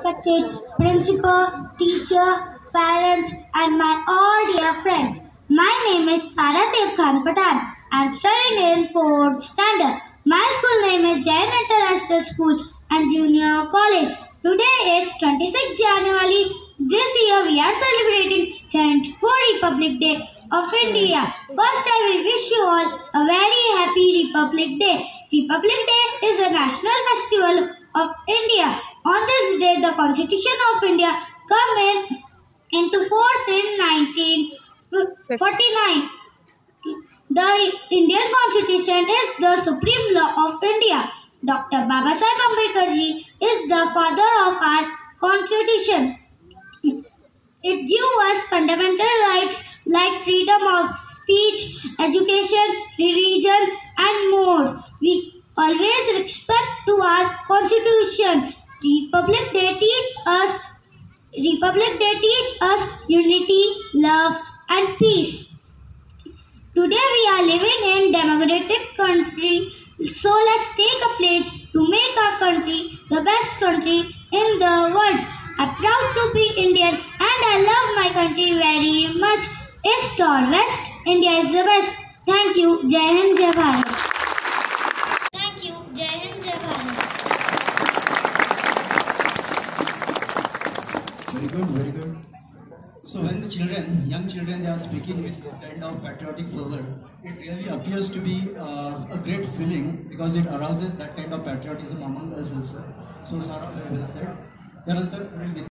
respected principal, teacher, parents, and my all dear friends. My name is Sarah Pathan. I am studying in 4th standard. My school name is Jaihind International School and Junior College. Today is 26th January. This year we are celebrating 74th Republic Day of India. First, I will wish you all a very happy Republic Day. Republic Day is a national festival of India. On this day, the Constitution of India into force in 1949. The Indian Constitution is the supreme law of India. Dr. Babasaheb Ambedkar ji is the father of our Constitution. It gives us fundamental rights like freedom of speech, education, religion, and more. We always respect to our Constitution. Republic Day teach us unity, love, and peace. Today we are living in democratic country, so let's take a pledge to make our country the best country in the world. I'm proud to be Indian and I love my country very much. East or West, India is the best. Thank you. Jaihind, Jai Bharat. Thank you. Jaihind, Jai Bharat. Very good, very good. So when the young children, they are speaking with this kind of patriotic fervor, it really appears to be a great feeling because it arouses that kind of patriotism among us also. So Sarah, very well said.